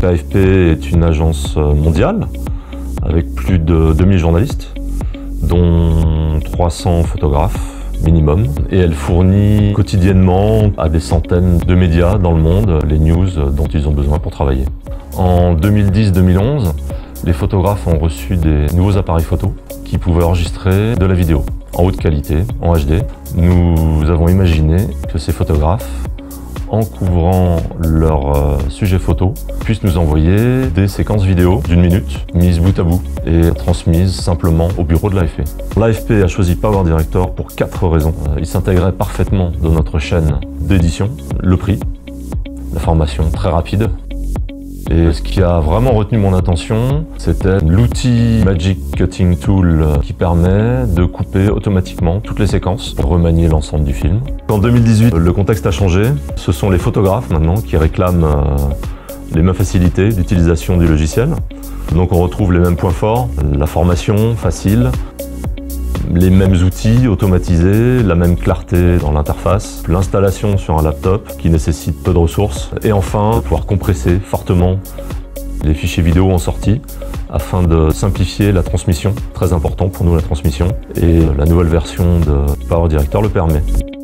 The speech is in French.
AFP est une agence mondiale avec plus de 2000 journalistes, dont 300 photographes minimum. Et elle fournit quotidiennement à des centaines de médias dans le monde les news dont ils ont besoin pour travailler. En 2010-2011, les photographes ont reçu des nouveaux appareils photo qui pouvaient enregistrer de la vidéo en haute qualité, en HD. Nous avons imaginé que ces photographes, en couvrant leur sujet photo, puissent nous envoyer des séquences vidéo d'1 minute, mises bout à bout et transmises simplement au bureau de l'AFP. L'AFP a choisi Power Director pour 4 raisons. Il s'intégrait parfaitement dans notre chaîne d'édition, le prix, la formation très rapide. Et ce qui a vraiment retenu mon attention, c'était l'outil Magic Cutting Tool qui permet de couper automatiquement toutes les séquences pour remanier l'ensemble du film. En 2018, le contexte a changé. Ce sont les photographes maintenant qui réclament les mêmes facilités d'utilisation du logiciel. Donc on retrouve les mêmes points forts, la formation facile, les mêmes outils automatisés, la même clarté dans l'interface, l'installation sur un laptop qui nécessite peu de ressources et enfin pouvoir compresser fortement les fichiers vidéo en sortie afin de simplifier la transmission, très important pour nous la transmission, et la nouvelle version de Power Director le permet.